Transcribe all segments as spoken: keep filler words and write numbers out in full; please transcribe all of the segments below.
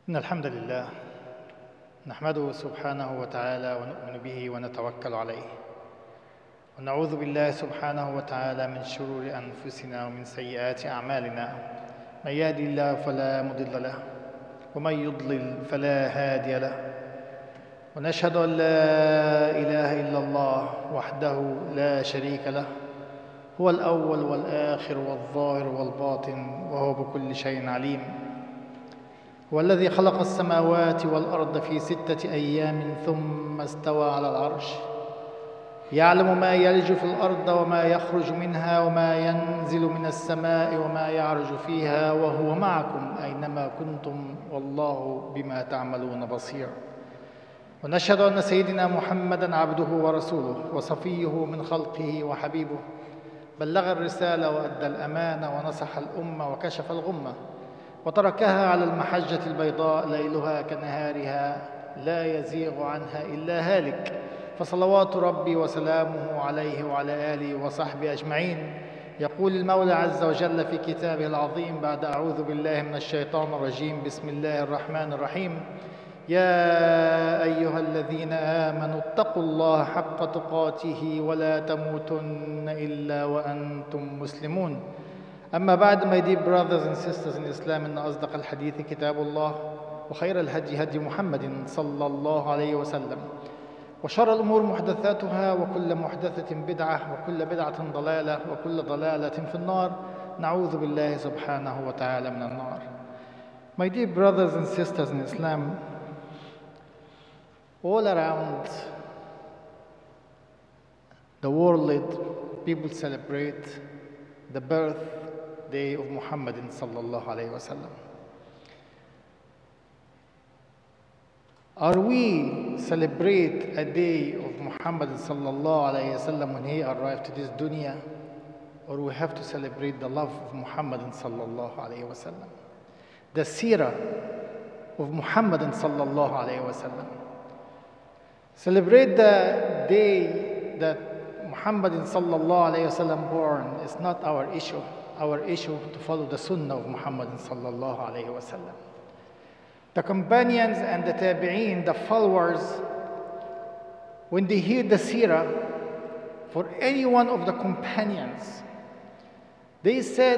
إن الحمد لله نحمده سبحانه وتعالى ونؤمن به ونتوكل عليه، ونعوذ بالله سبحانه وتعالى من شرور أنفسنا ومن سيئات أعمالنا. من يهدي الله فلا مضل له، ومن يضلل فلا هادي له، ونشهد أن لا إله إلا الله وحده لا شريك له، هو الأول والآخر والظاهر والباطن، وهو بكل شيء عليم. هو الذي خلق السماوات والأرض في ستة أيام ثم استوى على العرش، يعلم ما يلج في الأرض وما يخرج منها وما ينزل من السماء وما يعرج فيها، وهو معكم أينما كنتم والله بما تعملون بصير. ونشهد أن سيدنا محمدًا عبده ورسوله وصفيه من خلقه وحبيبه، بلغ الرسالة وأدى الأمانة ونصح الأمة وكشف الغمة، وتركها على المحجة البيضاء ليلها كنهارها لا يزيغ عنها إلا هالك. فصلوات ربي وسلامه عليه وعلى آله وصحبه أجمعين. يقول المولى عز وجل في كتابه العظيم بعد أعوذ بالله من الشيطان الرجيم: بسم الله الرحمن الرحيم. يا أيها الذين آمنوا اتقوا الله حق تقاته ولا تموتن إلا وأنتم مسلمون. أما بعد، my dear brothers and sisters in Islam، إن أصدق الحديث كتاب الله، وخير الهدي هدي محمد صلى الله عليه وسلم، وشر الأمور محدثاتها، وكل محدثة بدعة، وكل بدعة ضلالة، وكل ضلالة في النار. نعوذ بالله سبحانه وتعالى من النار. My dear brothers and sisters in Islam, all around the world, people celebrate the birthday of Muhammad sallallahu alayhi wa sallam. Are we celebrate a day of Muhammad sallallahu alayhi wa sallam when he arrived to this dunya, or we have to celebrate the love of Muhammad sallallahu alayhi wa sallam, the seerah of Muhammad sallallahu alayhi wa sallam? Celebrate the day that Muhammad sallallahu alayhi wa sallam born is not our issue. Our issue to follow the sunnah of Muhammad sallallahu alayhi wa sallam. The companions and the tabi'een, the followers, when they hear the seerah for any one of the companions, they said,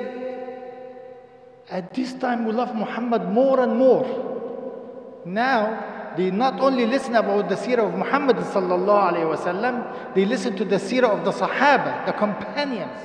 at this time we love Muhammad more and more. Now, they not only listen about the seerah of Muhammad sallallahu alayhi wa sallam, they listen to the seerah of the Sahaba, the companions.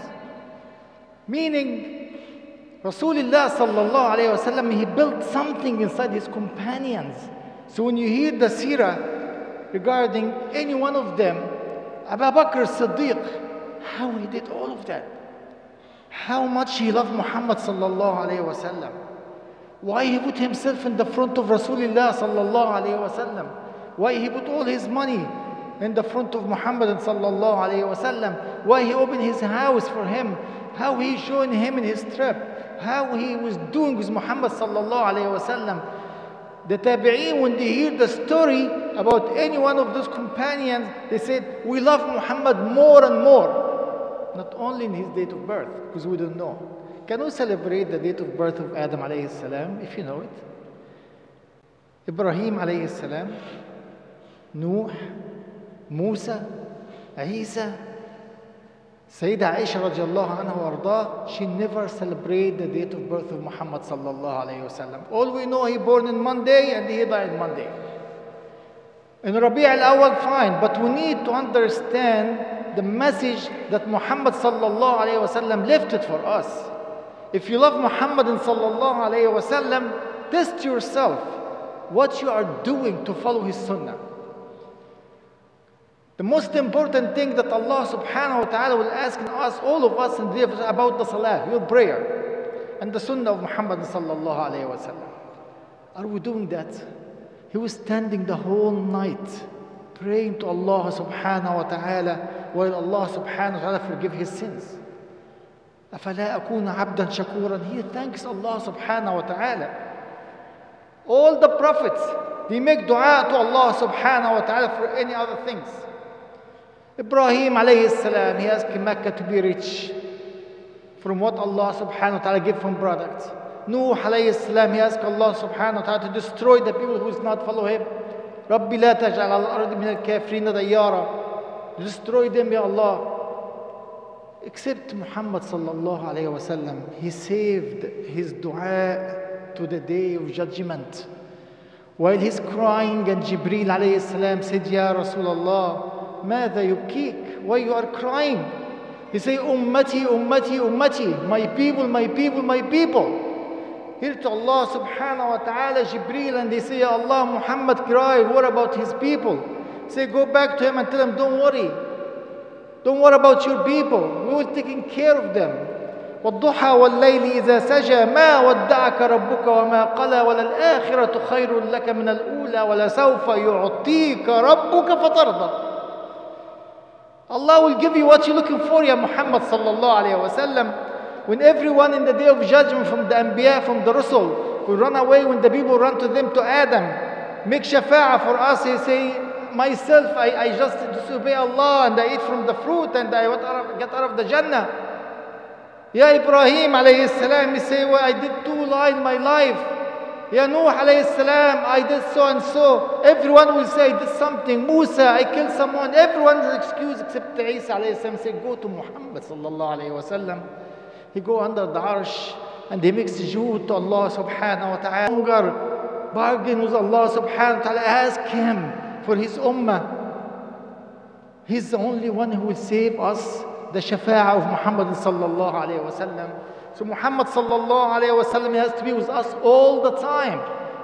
Meaning, Rasulullah sallallahu alayhi wa sallam, he built something inside his companions. So when you hear the seerah regarding any one of them, Abu Bakr as-Siddiq, how he did all of that, how much he loved Muhammad sallallahu alayhi wa sallam, why he put himself in the front of Rasulullah sallallahu alayhi wa sallam, why he put all his money in the front of Muhammad sallallahu alayhi wa sallam, why he opened his house for him, how he showed him in his trip, how he was doing with Muhammad sallallahu alayhi wa sallam. The tabi'een, when they hear the story about any one of those companions, they said, we love Muhammad more and more. Not only in his date of birth, because we don't know. Can we celebrate the date of birth of Adam alayhi salam, if you know it? Ibrahim alayhi salam, Nuh, Musa, Isa, Sayyida Aisha radiallahu anha wa ardah, she never celebrated the date of birth of Muhammad sallallahu alayhi wa sallam. All we know, he born on Monday and he died Monday. In Rabi' al-Awwal, fine, but we need to understand the message that Muhammad sallallahu alayhi wa sallam left it for us. If you love Muhammad sallallahu alayhi wa sallam, test yourself what you are doing to follow his sunnah. The most important thing that Allah subhanahu wa ta'ala will ask in us, all of us, in is about the salah, your prayer, and the sunnah of Muhammad sallallahu alayhi wa sallam. Are we doing that? He was standing the whole night praying to Allah subhanahu wa ta'ala while Allah subhanahu wa ta'ala forgive his sins. أَفَلَا أَكُونَ عَبْدًا شَكُورًا. He thanks Allah subhanahu wa ta'ala. All the prophets, they make dua to Allah subhanahu wa ta'ala for any other things. Ibrahim alayhi salam, he asked Mecca to be rich from what Allah subhanahu wa ta'ala gave from products. Nuh alayhi salam, he asked Allah subhanahu wa ta'ala to destroy the people who is not follow him. Rabbi la taj'al al-ardi min al-kafirin dayyara. Destroy them, Ya Allah. Except Muhammad sallallahu alayhi wa sallam, he saved his dua to the day of judgment. While he's crying, and Jibreel alayhi salam said, Ya Rasulullah, ماذا يبكيك? Why you are crying? He said, Ummati, Ummati, Ummati, my people, my people, my people. Here to Allah subhanahu wa ta'ala, Jibreel, and they say, Ya Allah, Muhammad cried, what about his people? Say, go back to him and tell him, don't worry. Don't worry about your people. We will take care of them. والضحى والليل إذا سجى ما ودعك ربك وما قلى وللآخرة خير لك من الأولى ولسوف يعطيك ربك فترضى. Allah will give you what you're looking for, Ya Muhammad sallallahu alayhi wa sallam. When everyone in the day of judgment from the Anbiya, from the Rasul, will run away, when the people run to them, to Adam, make shafa'ah for us, he say, myself, I, I just disobey Allah and I eat from the fruit and I get out of the Jannah. Ya Ibrahim alayhi salam, he say, well, I did two lies in my life. Ya Nuh alayhi salam, I did so and so. Everyone will say, I did something. Musa, I killed someone. Everyone's excuse except Isa alayhi salam. Say, go to Muhammad sallallahu alayhi wa sallam. He go under the arsh and he makes sujood to Allah subhanahu wa ta'ala. Hunger, bargain with Allah subhanahu wa ta'ala. Ask him for his ummah. He's the only one who will save us. The shafa'ah of Muhammad sallallahu alayhi wa sallam. So Muhammad sallallahu alayhi wa sallam has to be with us all the time.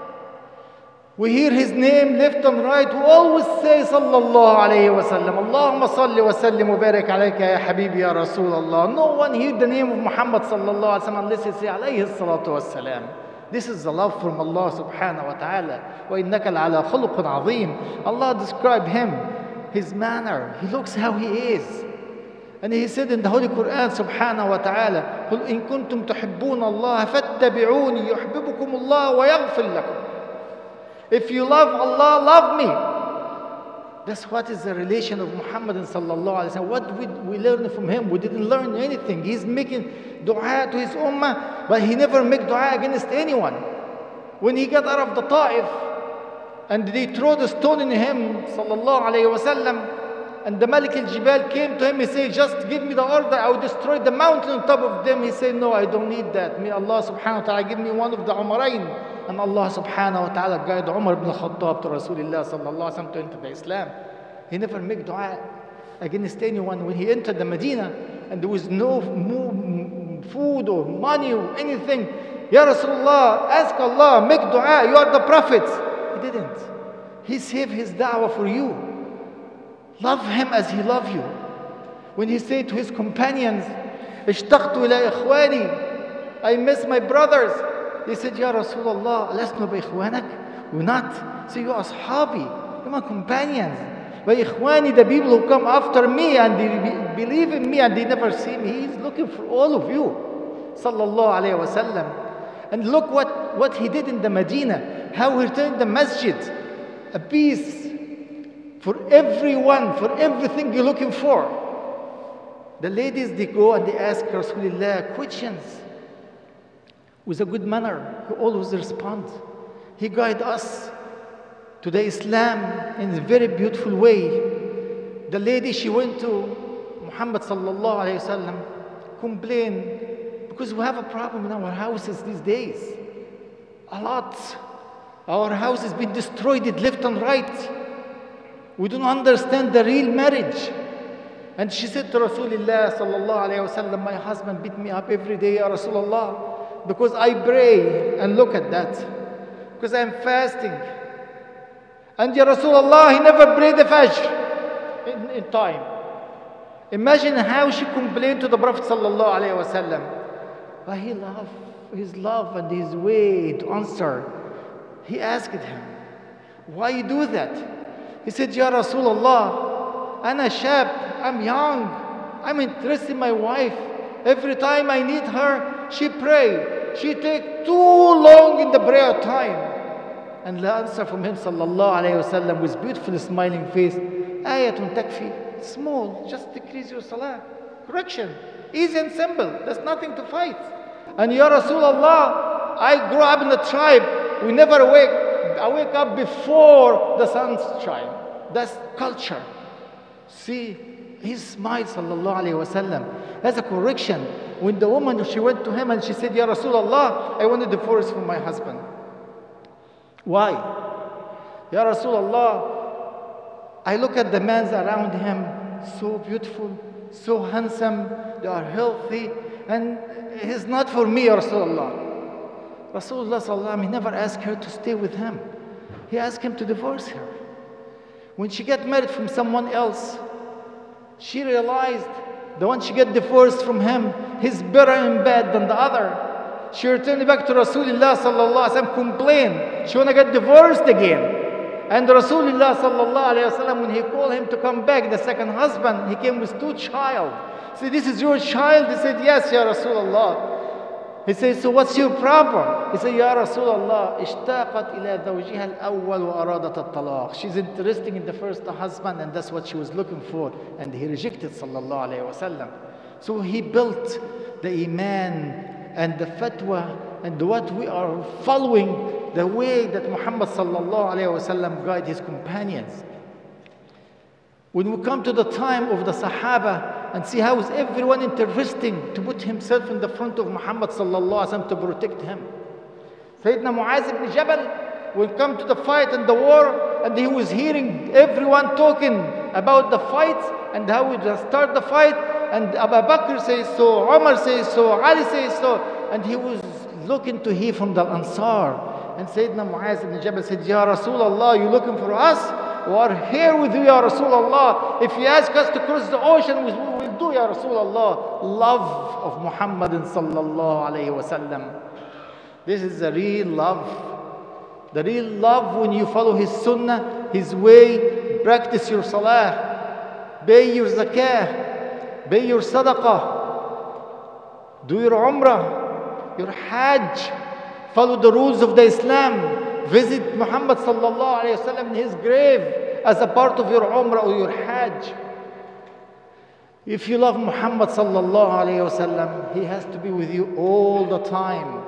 We hear his name left and right. We always say sallallahu alayhi wa sallam. Allahumma salli wa sallim wa barik alayka ya habibi ya Rasulullah. No one hear the name of Muhammad sallallahu alayhi wa sallam unless he say alayhi salatu wa salam. This is the love from Allah subhanahu wa ta'ala. وَإِنَّكَ لَعَلَى خُلُقٍ عَظِيمٍ. Allah described him, his manner. He looks how he is. And he said in the Holy Quran subhanahu wa ta'ala, قُلْ إِن كُنْتُمْ تُحِبُّونَ اللَّهَ فَاتَّبِعُونِ يُحْبِبُكُمُ اللَّهُ وَيَغْفِرْ لَكُمْ. If you love Allah, love me. That's what is the relation of Muhammad sallallahu alaihi wasallam. What did we learn from him? We didn't learn anything. He's making dua to his ummah, but he never make dua against anyone. When he got out of the Ta'if, and they threw the stone in him, sallallahu alaihi wasallam, and the Malik al-Jibal came to him, he said, just give me the order, I will destroy the mountain on top of them. He said, no, I don't need that. May Allah subhanahu wa ta'ala give me one of the Umarain. And Allah subhanahu wa ta'ala guided Umar ibn Khattab to Rasulullah sallallahu alaihi wasallam to enter the Islam. He never made dua against anyone. When he entered the Medina and there was no food or money or anything, Ya Rasulullah, ask Allah, make dua, you are the Prophet. He didn't. He saved his da'wah for you. Love him as he loved you. When he said to his companions, اشتقت إلى إخواني, I miss my brothers. They said, Ya Rasulullah, لسنا بإخوانك? We're not. So you are ashabi, you're my companions. But ikhwani, the people who come after me and they be, believe in me and they never see me, he's looking for all of you. Sallallahu alayhi wa sallam. And look what, what he did in the Medina, how he turned the masjid a peace for everyone, for everything you're looking for. The ladies, they go and they ask Rasulullah questions with a good manner. He always responds. He guides us to the Islam in a very beautiful way. The lady, she went to Muhammad sallallahu alayhi wa sallam, complained, because we have a problem in our houses these days. A lot. Our house has been destroyed left and right. We don't understand the real marriage. And she said to Rasulullah sallallahu alayhi wa sallam, my husband beat me up every day, Ya Rasulullah, because I pray, and look at that, because I'm fasting. And Ya Rasulullah, he never prayed the Fajr in, in time. Imagine how she complained to the Prophet sallallahu alayhi wa sallam. But he loved his love and his way to answer. He asked him, why you do that? He said, Ya Rasulullah, ana shab, I'm young, I'm interested in my wife. Every time I need her, she pray. She take too long in the prayer time. And the answer from him sallallahu alayhi wa sallam with beautiful smiling face, ayatun takfi, small, just decrease your salah. Correction, easy and simple, there's nothing to fight. And Ya Rasulullah, I grew up in the tribe. We never wake, I wake up before the sun shine. That's culture. See, he smiled, sallallahu alayhi wasallam. As a correction, when the woman, she went to him and she said, Ya Rasulullah, I want a divorce from my husband. Why? Ya Rasulullah, I look at the men around him, so beautiful, so handsome, they are healthy, and he's not for me, Ya Rasulullah. Rasulullah sallallahu alayhi wa sallam, he never asked her to stay with him. He asked him to divorce her. When she got married from someone else, she realized the one she got divorced from him, he's better in bed than the other. She returned back to Rasulullah sallallahu alayhi wa sallam, complained. She want to get divorced again. And Rasulullah sallallahu alayhi wa sallam, when he called him to come back, the second husband, he came with two child. He said, this is your child? He said, yes, Ya Rasulullah. He said, so what's your problem? He said, Ya Rasulullah, اشتاقت إلى زوجها الأول وأرادت الطلاق. She's interested in the first husband, and that's what she was looking for. And he rejected, sallallahu alayhi wa sallam. So he built the iman and the fatwa and what we are following, the way that Muhammad sallallahu alayhi wa sallam guided his companions. When we come to the time of the Sahaba and see how is everyone interesting to put himself in the front of Muhammad sallallahu alayhi wa sallam to protect him. Sayyidina Muaz ibn Jabal will come to the fight and the war, and he was hearing everyone talking about the fight and how we just start the fight, and Abu Bakr says so, Umar says so, Ali says so, and he was looking to hear from the Ansar. And Sayyidina Muaz ibn Jabal said, Ya Rasulullah, you looking for us? We are here with you, Ya Rasulullah. If you ask us to cross the ocean, we will do, Ya Rasulullah. Love of Muhammad sallallahu alayhi wa sallam. This is the real love. The real love when you follow his sunnah, his way, practice your salah, pay your zakah, pay your sadaqah, do your umrah, your hajj, follow the rules of the Islam, visit Muhammad sallallahu alayhi wa sallam in his grave as a part of your umrah or your hajj. If you love Muhammad sallallahu alayhi wa sallam, he has to be with you all the time.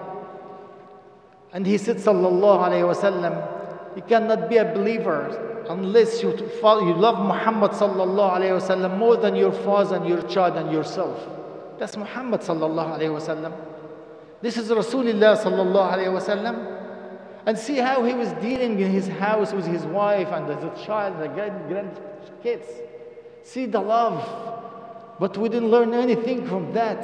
And he said sallallahu alayhi wa sallam, you cannot be a believer unless you follow, you love Muhammad sallallahu alayhi wa sallam more than your father and your child and yourself. That's Muhammad sallallahu alayhi wa sallam. This is Rasulullah sallallahu alayhi wa sallam. And see how he was dealing in his house with his wife and the child, the grand, grandkids. See the love. But we didn't learn anything from that.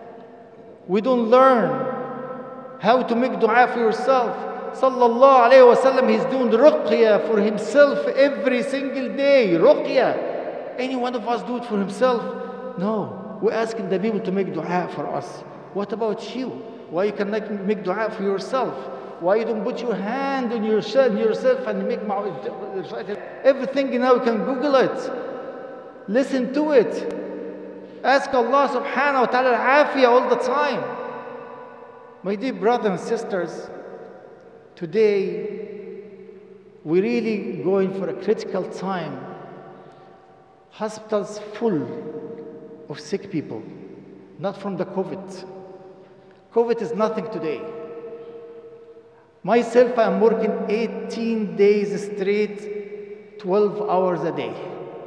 We don't learn how to make dua for yourself. Sallallahu alayhi wa sallam, he's doing ruqya for himself every single day. Ruqya. Any one of us do it for himself? No. We're asking the people to make dua for us. What about you? Why you cannot make dua for yourself? Why you don't put your hand on yourself, yourself and make everything? You know, you can Google it. Listen to it. Ask Allah subhanahu wa ta'ala al-afiyah all the time. My dear brothers and sisters, today we're really going for a critical time. Hospitals full of sick people, not from the COVID. COVID is nothing today. Myself, I am working eighteen days straight, twelve hours a day.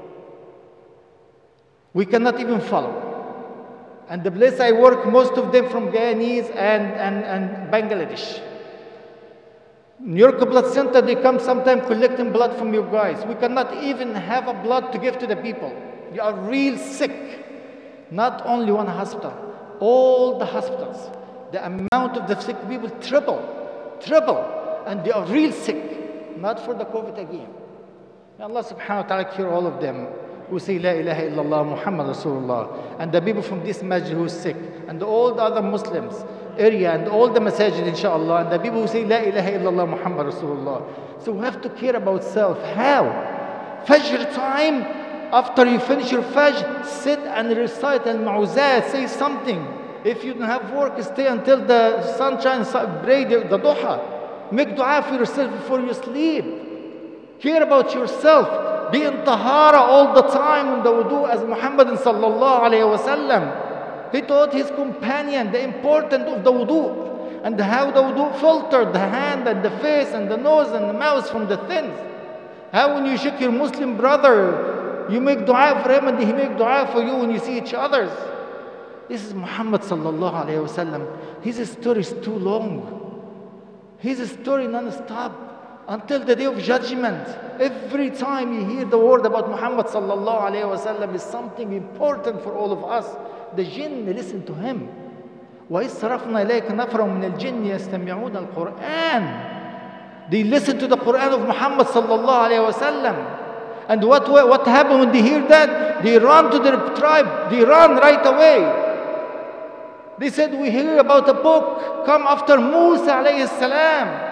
We cannot even follow. And the place I work, most of them from Guyanese and, and, and Bangladesh. New York Blood Center, they come sometimes collecting blood from you guys. We cannot even have a blood to give to the people. You are real sick. Not only one hospital, all the hospitals. The amount of the sick people triple. Triple, and they are real sick, not for the COVID again. May Allah subhanahu wa ta'ala cure all of them who say La ilaha illallah Muhammad Rasulullah, and the people from this masjid who is sick, and all the other Muslims area, and all the masajid inshallah, and the people who say La ilaha illallah Muhammad Rasulullah. So we have to care about self. How? Fajr time, after you finish your Fajr, sit and recite al-ma'uzat, say something. If you don't have work, stay until the sunshine, pray the, the duha. Make dua for yourself before you sleep. Care about yourself. Be in tahara all the time in the wudu as Muhammad sallallahu alayhi wa sallam. He taught his companion the importance of the wudu. And how the wudu filtered the hand and the face and the nose and the mouth from the sins. How when you shake your Muslim brother, you make dua for him and he make dua for you when you see each other. This is Muhammad sallallahu alayhi wa sallam. His story is too long. His story non-stop. Until the day of judgment, every time you hear the word about Muhammad sallallahu alayhi wa sallam is something important for all of us. The jinn listen to him. وَإِذْ صَرَفْنَا إِلَيْكَ نَفْرًا مِنَ الْجِنِّ يَسْتَمِعُونَ الْقُرْآنَ. They listen to the Quran of Muhammad sallallahu alayhi wa sallam. And what, what happened when they hear that? They run to their tribe. They run right away. They said, we hear about a book come after Musa alayhi salam.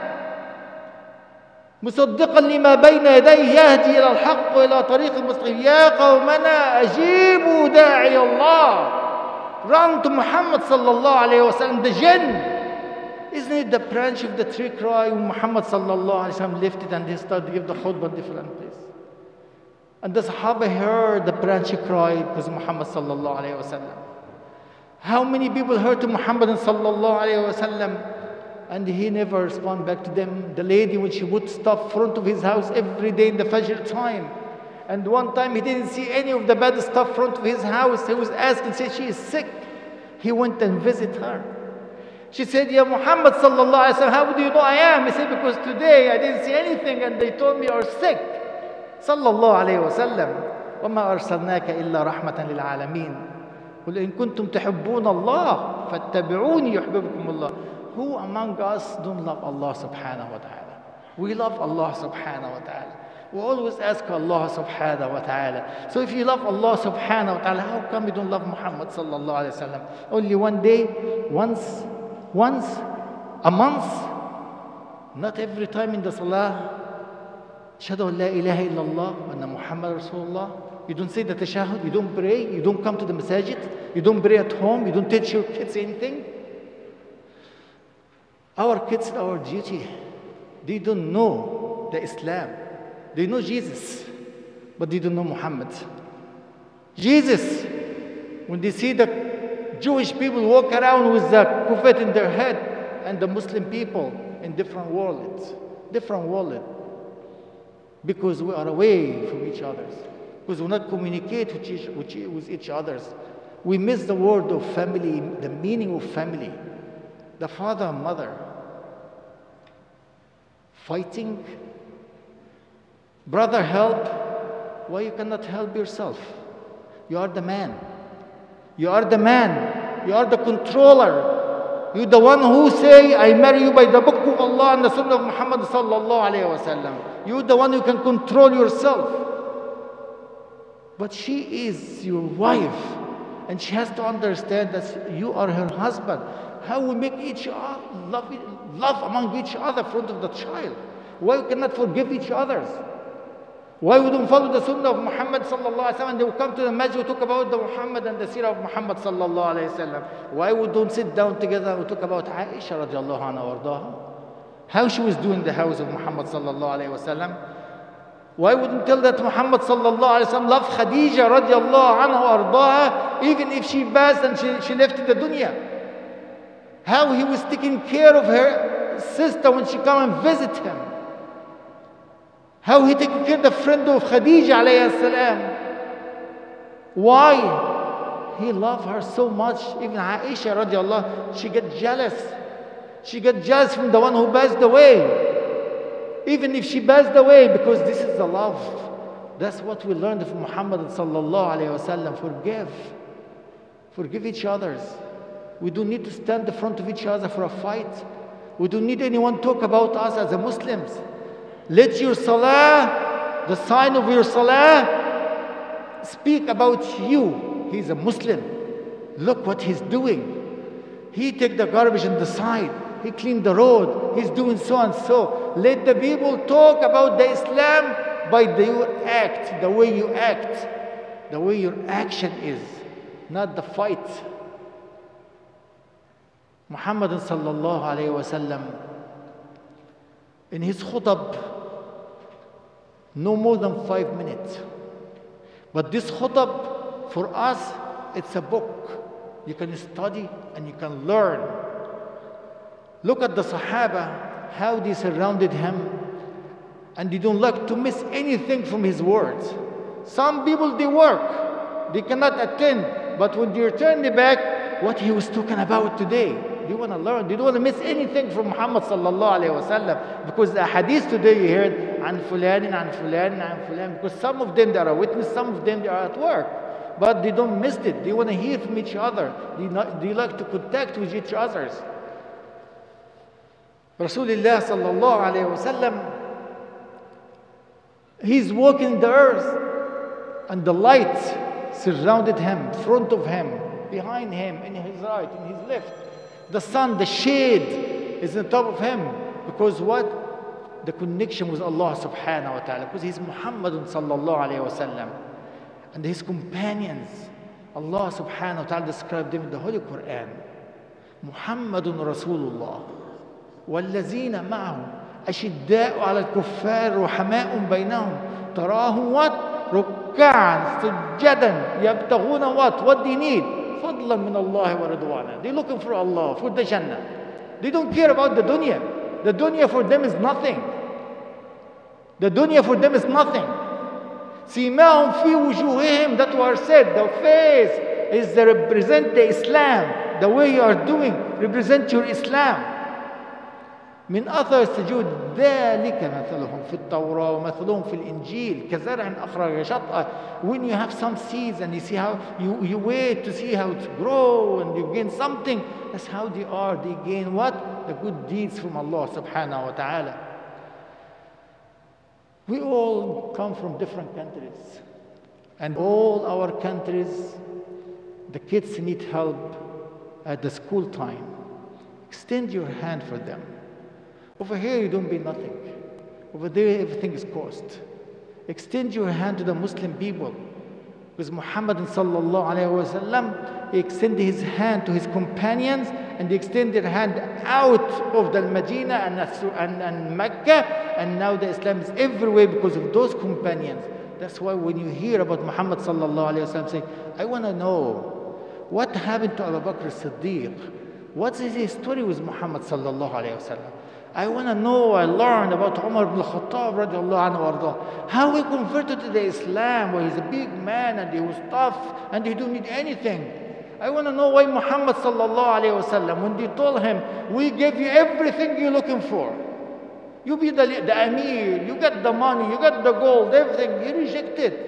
مصدقا لما بين يديه يهدي إلى الحق وإلى طريق المستقيم يا قومنا أجيبوا داعي الله. Run to Muhammad sallallahu alayhi wa sallam, the jinn. Isn't it the branch of the tree cry when Muhammad sallallahu alayhi wa sallam lifted and he started to give the khutbah in different place? And the Sahaba heard the branch cry because Muhammad sallallahu alayhi wa sallam. How many people heard to Muhammad sallallahu alayhi wa sallam and he never responded back to them? The lady, when she would stop front of his house every day in the Fajr time, and one time he didn't see any of the bad stuff front of his house. He was asked and said, she is sick. He went and visited her. She said, Ya Muhammad sallallahu alayhi wa sallam, how do you know I am? He said, because today I didn't see anything and they told me you're sick. Sallallahu alayhi wa sallam. وَمَا أَرْسَلْنَاكَ إِلَّا رَحْمَةً لِلْعَالَمِينَ قُلْ إِن كُنتُمْ تُحِبُّونَ اللَّهَ فَاتَّبِعُونِي يُحْبِبْكُمُ اللَّهُ. Who among us don't love Allah subhanahu wa ta'ala? We love Allah subhanahu wa ta'ala. We always ask Allah subhanahu wa ta'ala. So if you love Allah subhanahu wa ta'ala, how come you don't love Muhammad sallallahu alayhi wa sallam? Only one day, once, once, a month, not every time in the salah. Ashhadu an la ilaha illallah wa anna Muhammad Rasulullah. You don't say the tashahud, you don't pray, you don't come to the masajid, you don't pray at home, you don't teach your kids anything. Our kids, our duty, they don't know the Islam. They know Jesus, but they don't know Muhammad. Jesus, when they see the Jewish people walk around with the prophet in their head and the Muslim people in different worlds, different world, because we are away from each other, because we not communicate with each, with each other. We miss the word of family, the meaning of family, the father and mother fighting. Brother, help. Why you cannot help yourself? You are the man. You are the man. You are the controller. You are the one who say, I marry you by the book of Allah and the sunnah of Muhammad sallallahu alayhi wa sallam. You are the one who can control yourself. But she is your wife. And she has to understand that you are her husband. How we make each other love, love among each other in front of the child. Why we cannot forgive each other? Why we don't follow the sunnah of Muhammad sallallahu alaihi wasallam? They will come to the masjid, talk about the Muhammad and the seerah of Muhammad sallallahu alaihi wasallam. Why we don't sit down together and talk about Aisha radiallahu anha wardaha? How she was doing the house of Muhammad sallallahu alaihi wasallam? Why wouldn't tell that Muhammad sallallahu alaihi wasallam loved Khadija radiallahu anha wardaha even if she passed and she, she left the dunya? How he was taking care of her sister when she come and visit him? How he taking care of the friend of Khadija alayhi salam? Why? He loved her so much. Even Aisha radiallahu, she get jealous. She get jealous from the one who passed away. Even if she passed away, because this is the love. That's what we learned from Muhammad sallallahu alayhi wasallam. Forgive. Forgive each other. We don't need to stand in front of each other for a fight. We don't need anyone to talk about us as a Muslims. Let your salah, the sign of your salah, speak about you. He's a Muslim. Look what he's doing. He take the garbage on the side. He cleaned the road. He's doing so and so. Let the people talk about the Islam by the, your act, the way you act, the way your action is, not the fight. Muhammad sallallahu alayhi wa sallam, in his khutab, no more than five minutes. But this khutab, for us, it's a book. You can study and you can learn. Look at the Sahaba, how they surrounded him, and they don't like to miss anything from his words. Some people, they work, they cannot attend, but when they return back, what he was talking about today, they want to learn. They don't want to miss anything from Muhammad sallallahu alayhi wa sallam. Because the hadith today you heard, an fulan, an fulan, an fulan, because some of them they are a witness, some of them they are at work. But they don't miss it. They want to hear from each other. They, not, they like to contact with each other. Rasulullah sallallahu alayhi wa sallam, he's walking the earth, and the light surrounded him, front of him, behind him, in his right, in his left. The sun, the shade is on top of him. Because what? The connection with Allah subhanahu wa ta'ala. Because he's Muhammadun sallallahu alayhi wa sallam. And his companions, Allah subhanahu wa ta'ala described them in the Holy Quran. Muhammadun Rasulullah. وَالَّذِينَ مَعَهُ أشداء على الكفار رحماء بينهم تراهم what? ركعا سجدا يبتغون what? What they need? فضلا من الله ورضوانا. They're looking for Allah, for the Jannah. They don't care about the dunya. The dunya for them is nothing. The dunya for them is nothing. سيماهم في وجوههم, that was said, the face is the represent the Islam. The way you are doing represent your Islam. من أثر السجود ذلك مثلهم في التوراة ومثلهم في الإنجيل كزرع أخرج شطأه. When you have some seeds and you see how you, you wait to see how it grow and you gain something, that's how they are. They gain what? The good deeds from Allah subhanahu wa ta'ala. We all come from different countries, and all our countries, the kids need help at the school time. Extend your hand for them. Over here, you don't pay nothing. Over there, everything is cost. Extend your hand to the Muslim people. Because Muhammad sallallahu alayhi wa sallam, he extended his hand to his companions, and they extended their hand out of the Medina and, and, and Mecca, and now the Islam is everywhere because of those companions. That's why when you hear about Muhammad sallallahu alayhi wa sallam saying, I want to know what happened to Abu Bakr as-Siddiq. What's his story with Muhammad sallallahu alayhi wa sallam? I want to know, I learned about Umar ibn al-Khattab radiallahu anhu warda, how he converted to the Islam, where he's a big man and he was tough and he don't need anything. I want to know why Muhammad sallallahu alayhi wa sallam, when they told him, we give you everything you're looking for. You be the, the Amir, you get the money, you get the gold, everything. He rejected.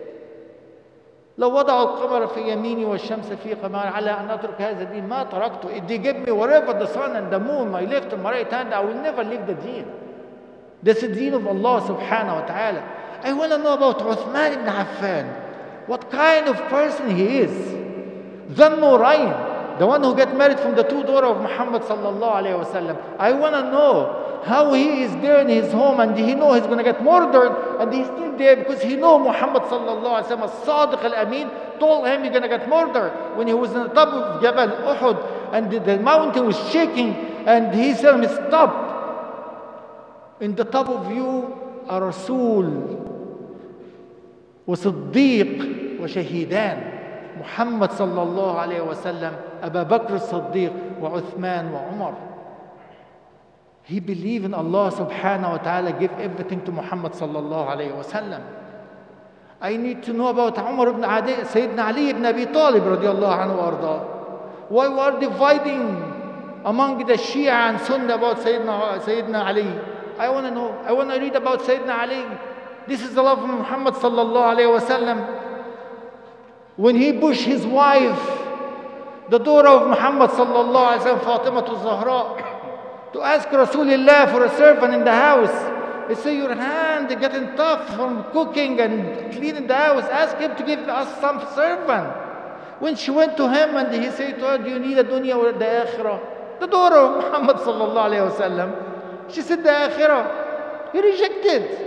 لو وضعوا القمر في يميني والشمس في قمار على أن أترك هذا الدين ما تركته. If they give me whatever the sun and the moon, my left and my right hand, I will never leave the deen. That's the deen of Allah subhanahu wa ta'ala. I want to know about Uthman ibn Affan. What kind of person he is. Dhun Nurayn, the one who got married from the two daughters of Muhammad sallallahu alayhi wa sallam. I want to know how he is there in his home and he know he's going to get murdered and he's still there because he know Muhammad sallallahu alayhi wa sallam, Sadiq al-Amin, told him he's going to get murdered when he was on the top of Jabal Uhud and the, the mountain was shaking and he said him, stop. In the top of you are Rasul wa Siddiq wa Shahidan. Muhammad sallallahu alayhi wa sallam, Abu Bakr as-Siddiq wa Uthman wa Umar. He believed in Allah subhanahu wa ta'ala, give everything to Muhammad sallallahu alayhi wa sallam. I need to know about Umar ibn Adi, Sayyidina Ali ibn Abi Talib radiallahu anhu arda. Why we are dividing among the Shia and Sunni about Sayyidina, Sayyidina Ali? I want to know. I want to read about Sayyidina Ali. This is the love of Muhammad sallallahu alayhi wa sallam. When he pushed his wife, the daughter of Muhammad sallallahu alayhi wa sallam, Fatima al-Zahra, to ask Rasulullah for a servant in the house. He said, your hand is getting tough from cooking and cleaning the house. Ask him to give us some servant. When she went to him and he said to her, do you need a dunya or the akhirah? The daughter of Muhammad sallallahu alayhi wa sallam, she said the akhirah. He rejected.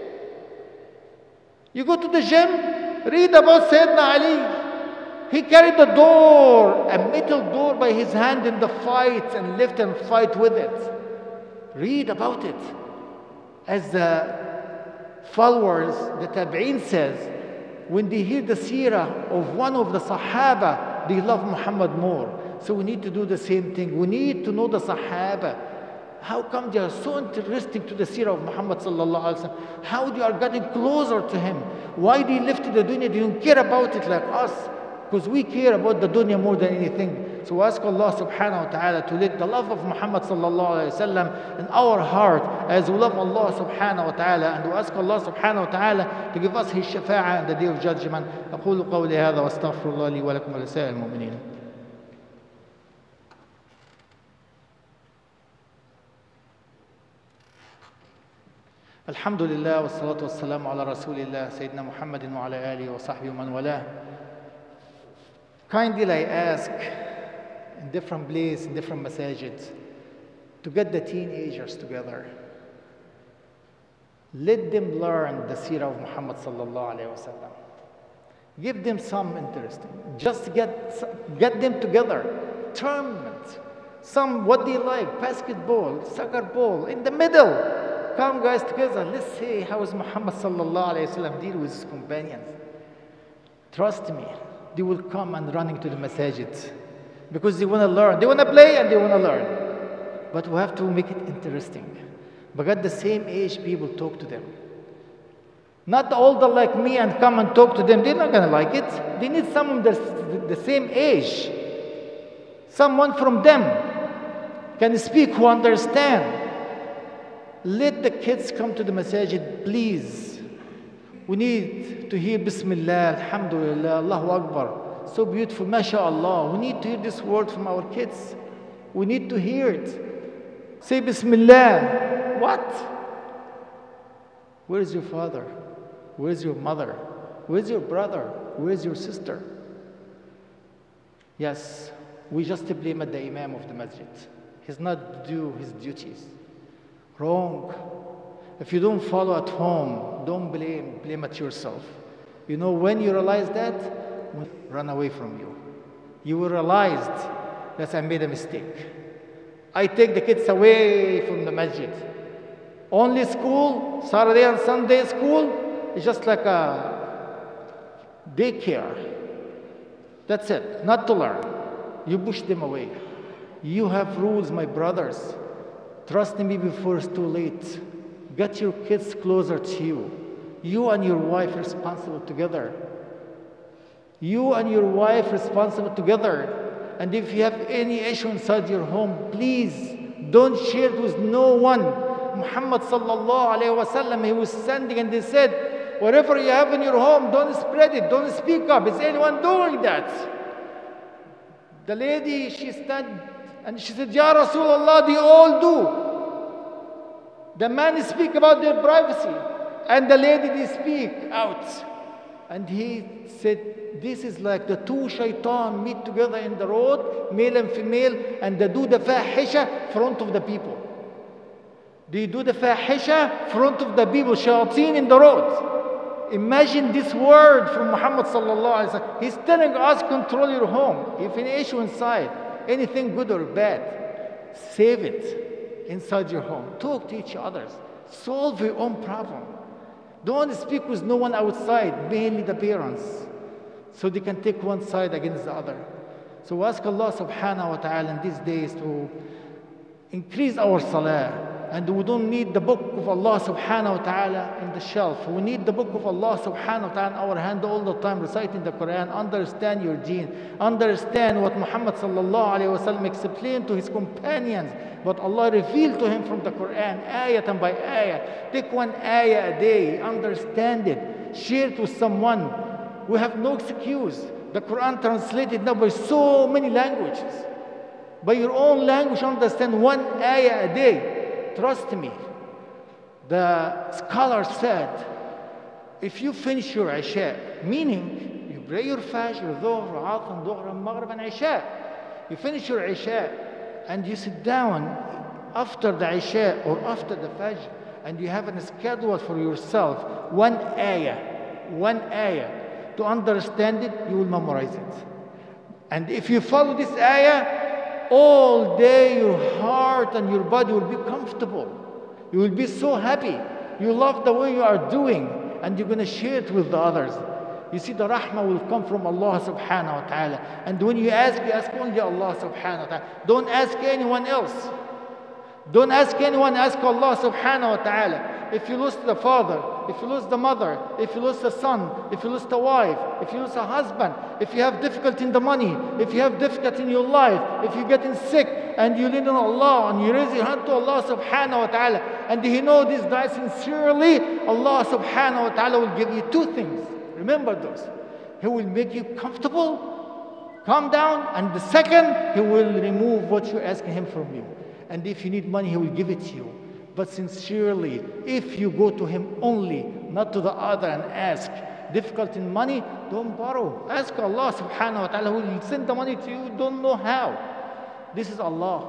You go to the gym, read about Sayyidina Ali. He carried the door, a metal door by his hand in the fight and left and fight with it. Read about it. As the followers, the Tabi'in says, when they hear the seerah of one of the Sahaba, they love Muhammad more. So we need to do the same thing. We need to know the Sahaba. How come they are so interesting to the seerah of Muhammad sallallahu alaihi wasallam? How they are getting closer to him? Why they left the dunya? They don't care about it like us. Because we care about the dunya more than anything. So ask Allah subhanahu wa ta'ala to let the love of Muhammad sallallahu alayhi wa sallam in our heart as we love Allah subhanahu wa ta'ala, and we ask Allah subhanahu wa ta'ala to give us His shafa'ah on the day of judgment. أقول قولي هذا واستغفر الله لي ولكم ولسائر المؤمنين. الحمد لله والصلاة والسلام على رسول الله سيدنا محمد وعلى آله وصحبه ومن والاه. Kindly I ask in different places, in different masajids, to get the teenagers together. Let them learn the seerah of Muhammad sallallahu alayhi wa sallam. Give them some interest. Just get, get them together. Tournament. Some what they like, basketball, soccer ball, in the middle. Come guys together. Let's see how is Muhammad sallallahu alayhi wa sallam deal with his companions. Trust me, they will come and running to the masajid because they want to learn. They want to play and they want to learn. But we have to make it interesting. But at the same age, people talk to them. Not older like me and come and talk to them. They're not going to like it. They need someone that's the same age. Someone from them can speak who understand. Let the kids come to the masajid, please. We need to hear Bismillah, Alhamdulillah, Allahu Akbar. So beautiful, MashaAllah. We need to hear this word from our kids. We need to hear it. Say Bismillah. What? Where is your father? Where is your mother? Where is your brother? Where is your sister? Yes, we just blame at the Imam of the masjid. He's not do his duties. Wrong. If you don't follow at home, don't blame, blame at yourself. You know, when you realize that, run away from you. You will realize that I made a mistake. I take the kids away from the masjid. Only school, Saturday and Sunday school, is just like a daycare. That's it, not to learn. You push them away. You have rules, my brothers. Trust me before it's too late. Get your kids closer to you. You and your wife responsible together. You and your wife responsible together. And if you have any issue inside your home, please don't share it with no one. Muhammad sallallahu alayhi wa sallam, he was standing and he said, whatever you have in your home, don't spread it, don't speak up. Is anyone doing that? The lady, she stand and she said, Ya Rasulullah, they all do. The man speak about their privacy, and the lady, they speak out. And he said, this is like the two shaitan meet together in the road, male and female, and they do the fahisha front of the people. They do the fahisha front of the people, shayateen in the road. Imagine this word from Muhammad sallallahu alaihi wasallam. He's telling us, control your home. If any issue inside, anything good or bad, save it inside your home. Talk to each other. Solve your own problem. Don't speak with no one outside, mainly the parents, so they can take one side against the other. So ask Allah subhanahu wa ta'ala in these days to increase our salah. And we don't need the book of Allah subhanahu wa ta'ala in the shelf. We need the book of Allah subhanahu wa ta'ala in our hand all the time, reciting the Quran. Understand your deen. Understand what Muhammad sallallahu alayhi wa sallam explained to his companions, what Allah revealed to him from the Quran, ayatan by ayah. Take one ayah a day, understand it, share it with someone. We have no excuse. The Quran translated now by so many languages. By your own language, understand one ayah a day. Trust me, the scholar said, if you finish your Isha, meaning you pray your Fajr, Dhuhr, Asr, Dhuhr, Maghrib, and Isha, you finish your Isha, and you sit down after the Isha or after the Fajr, and you have a schedule for yourself, one ayah, one ayah, to understand it, you will memorize it. And if you follow this ayah, all day your heart and your body will be comfortable. You will be so happy. You love the way you are doing, and you're going to share it with the others. You see, the rahmah will come from Allah subhanahu wa ta'ala. And when you ask, you ask only Allah subhanahu wa ta'ala. Don't ask anyone else. Don't ask anyone, ask Allah subhanahu wa ta'ala. If you lose the father, if you lose the mother, if you lose the son, if you lose the wife, if you lose a husband, if you have difficulty in the money, if you have difficulty in your life, if you're getting sick and you lean on Allah and you raise your hand to Allah subhanahu wa ta'ala and He knows this dua sincerely, Allah subhanahu wa ta'ala will give you two things. Remember those. He will make you comfortable, calm down, and the second, He will remove what you're asking Him from you. And if you need money, He will give it to you. But sincerely, if you go to Him only, not to the other, and ask, difficult in money, don't borrow. Ask Allah subhanahu wa ta'ala, who will send the money to you, don't know how. This is Allah.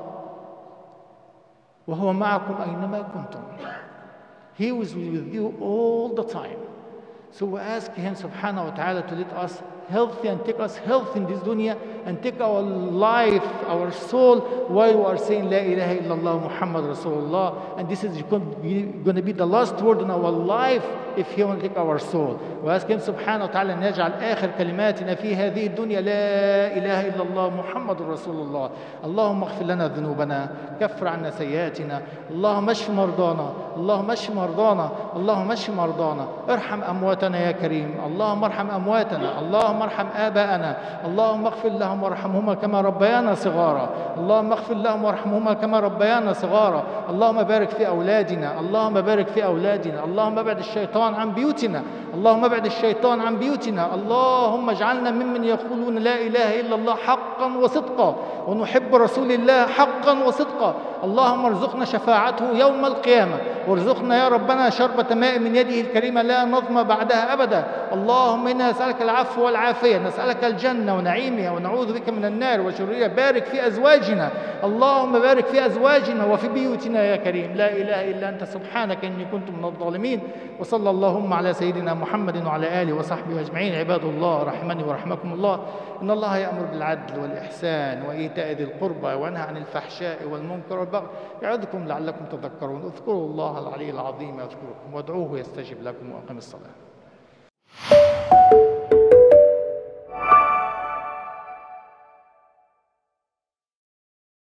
وَهُوَ مَعَكُمْ أَيْنَمَا كُنْتُمْ. He is with you all the time. So we ask Him subhanahu wa ta'ala to let us healthy and take us health in this dunya and take our life, our soul, while we are saying La ilaha illallah Muhammad Rasulullah. And this is going to be the last word in our life if He wants to take our soul. We ask Him subhanahu wa ta'ala أن يجعل آخر كلماتنا في هذه الدنيا لا إله إلا الله محمد رسول الله. اللهم اغفر لنا ذنوبنا، كفر عنا سيئاتنا، اللهم اشف مرضانا، اللهم اشف مرضانا، اللهم اشف مرضانا، ارحم أمواتنا يا كريم، اللهم ارحم أمواتنا، اللهم ارحم آباءنا، اللهم اغفر لهم وارحمهما كما ربيانا صغارا، اللهم اغفر لهم وارحمهما كما ربيانا صغارا، اللهم بارك في أولادنا، اللهم بارك في أولادنا، اللهم ابعد الشيطان عن بيوتنا، اللهم ابعد الشيطان عن بيوتنا، اللهم اجعلنا ممن يقولون لا إله إلا الله حقا وصدقا ونحب رسول الله حقا وصدقا، اللهم ارزقنا شفاعته يوم القيامة، وارزقنا يا ربنا شربة ماء من يده الكريمة لا نظمى بعدها أبدا، اللهم إنا نسألك العفو والعافية، نسألك الجنة ونعيمها ونعوذ بك من النار وشرورها، بارك في أزواجنا، اللهم بارك في أزواجنا وفي بيوتنا يا كريم، لا إله إلا أنت سبحانك إني كنت من الظالمين، وصلى اللهم على سيدنا محمد وعلى آله وصحبه أجمعين. عباد الله رحمني ورحمكم الله، إن الله يأمر بالعدل والإحسان وإيتاء ذي القربى وينهى عن الفحشاء والمنكر والبغي يعظكم لعلكم تذكرون. اذكروا الله العلي العظيم يذكركم وادعوه يستجب لكم وأقم الصلاة.